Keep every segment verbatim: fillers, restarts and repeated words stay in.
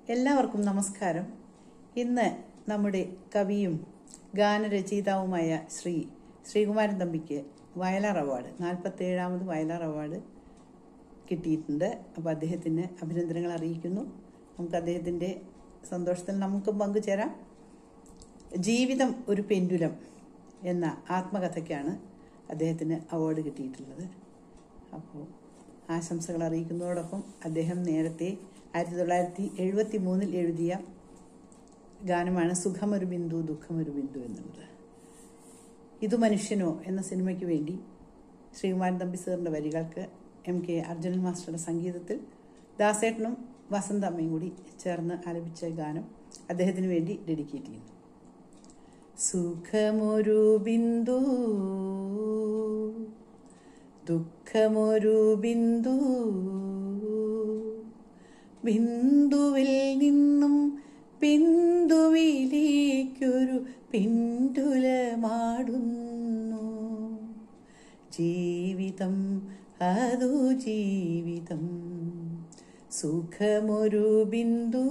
എല്ലാവർക്കും നമസ്കാരം. ഇന്ന് നമ്മുടെ കവിയും ഗാനരചയിതാവുമായ ശ്രീ ശ്രീകുമാരൻ തമ്പിക്ക് വയലാർ അവാർഡ് നാൽപ്പത്തേഴാമത് വയലാർ അവാർഡ് കിട്ടിയിട്ടുണ്ട്. അപ്പോൾ അദ്ദേഹത്തിന് അഭിനന്ദനങ്ങൾ അറിയിക്കുന്നു. നമുക്ക് അദ്ദേഹത്തിൻ്റെ സന്തോഷത്തിൽ നമുക്കും പങ്കുചേരാം. ജീവിതം ഒരു പെൻഡുലം എന്ന ആത്മകഥയ്ക്കാണ് അദ്ദേഹത്തിന് അവാർഡ് കിട്ടിയിട്ടുള്ളത്. അപ്പോൾ ആശംസകൾ അറിയിക്കുന്നതോടൊപ്പം അദ്ദേഹം നേരത്തെ ആയിരത്തി തൊള്ളായിരത്തി എഴുപത്തി മൂന്നിൽ എഴുതിയ ഗാനമാണ് സുഖമൊരു ബിന്ദു ദുഃഖമൊരു ബിന്ദു എന്നുള്ളത്. ഇതു മനുഷ്യനോ എന്ന സിനിമയ്ക്ക് വേണ്ടി ശ്രീകുമാരൻ തമ്പി സാറിൻ്റെ വരികൾക്ക് എം കെ അർജുനൻ മാസ്റ്ററുടെ സംഗീതത്തിൽ ദാസേട്ടനും വസന്ത അമ്മയും കൂടി ചേർന്ന് ആലപിച്ച ഗാനം അദ്ദേഹത്തിന് വേണ്ടി ഡെഡിക്കേറ്റ് ചെയ്യുന്നു. സുഖമൊരു ബിന്ദു ദുഃഖമൊരു ബിന്ദു, ബിന്ദുവിൽ നിന്നും ബിന്ദുവിലേക്കൊരു പിന്തുലമാടുന്നു. ജീവിതം അതു ജീവിതം, സുഖമൊരു ബിന്ദു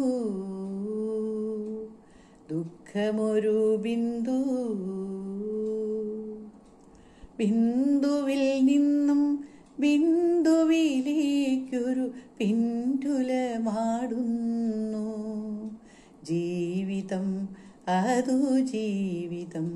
ദുഃഖമൊരു ബിന്ദു, ബിന്ദുവിൽ നിന്നും ബിന്ദുവിലേക്കൊരു പിന്തുലമാടുന്നു. ജീവിതം അതു ജീവിതം.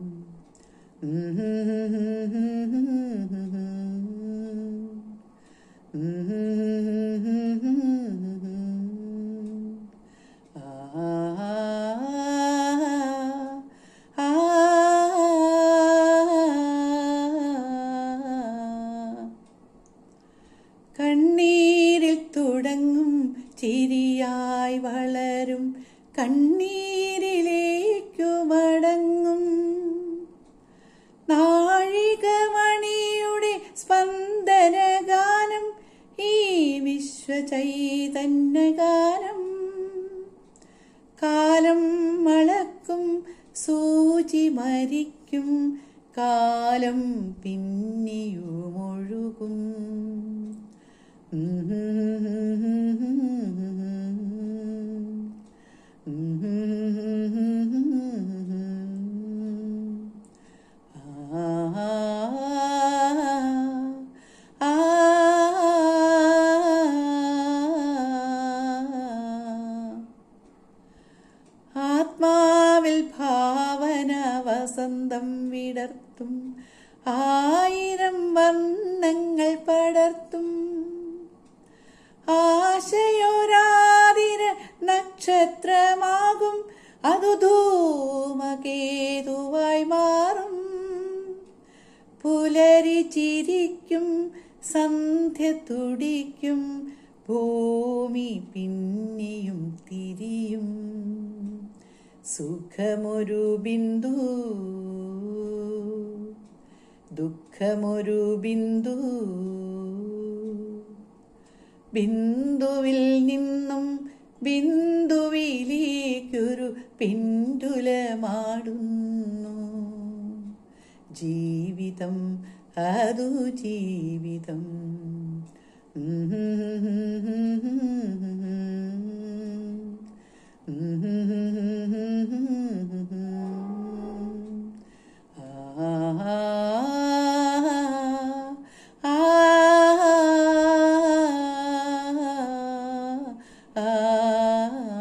കണ്ണീരിൽ തുടങ്ങും ചിരിയായി വളരും, കണ്ണീരിലേക്കു മടങ്ങും നാഴികമണിയുടെ സ്പന്ദനഗാനം, ഈ വിശ്വചൈതന്യഗാനം. കാലം മളക്കും സൂചി മരിക്കും, കാലം പിന്നെയുമൊഴുകും. ആത്മാവിൽ ഭാവന വസന്തം വിടർത്തും, ആയിരം വർണ്ണങ്ങൾ പടർത്തും. ആശയൊരാതിര നക്ഷത്രമാകും, അതു ധൂമകേതുവായി മാറും. പുലരി ചിരിക്കും, സന്ധ്യ തുടിക്കും, ഭൂമി പിന്നെയും തിരിയും. സുഖമൊരു ബിന്ദു ദുഃഖമൊരു ബിന്ദു, ബിന്ദുവിൽ നിന്നും ബിന്ദുവിലേക്കൊരു പിന്തുലമാടുന്നു. ജീവിതം അതു ജീവിതം. ആ